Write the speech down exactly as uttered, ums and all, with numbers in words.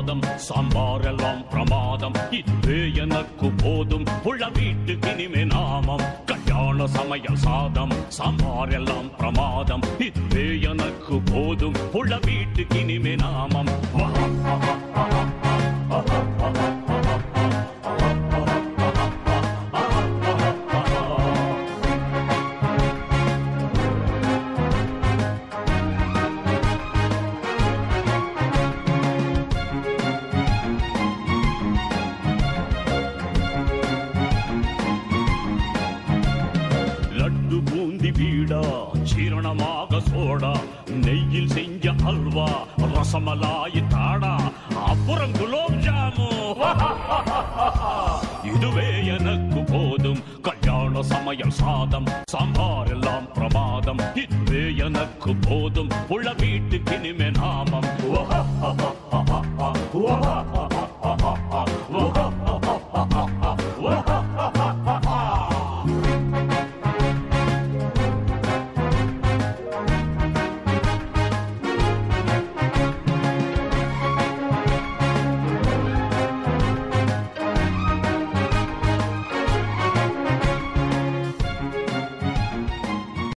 சாதம் சாம்பார் எல்லாம் பிரமாதம் இதுவே எனக்கு போதும் உள்ள வீட்டுக்கு இனிமே நாமம் கல்யாண சமையல் சாதம் சாம்பார் எல்லாம் பிரமாதம் இதுவே எனக்கு போதும் உள்ள வீட்டுக்கு இனிமே நாமம் சீரணமாக சோடா நெய்யில் செஞ்ச அல்வா ரசமலாய் தாடா அப்புறம் குலோப் ஜாமு இதுவே எனக்கு போதும் கல்யாண சமையல் சாதம் சாம்பார் எல்லாம் பிரமாதம் இதுவே எனக்கு போதும் உள்ள வீட்டுக்கு இனிமே நாமம்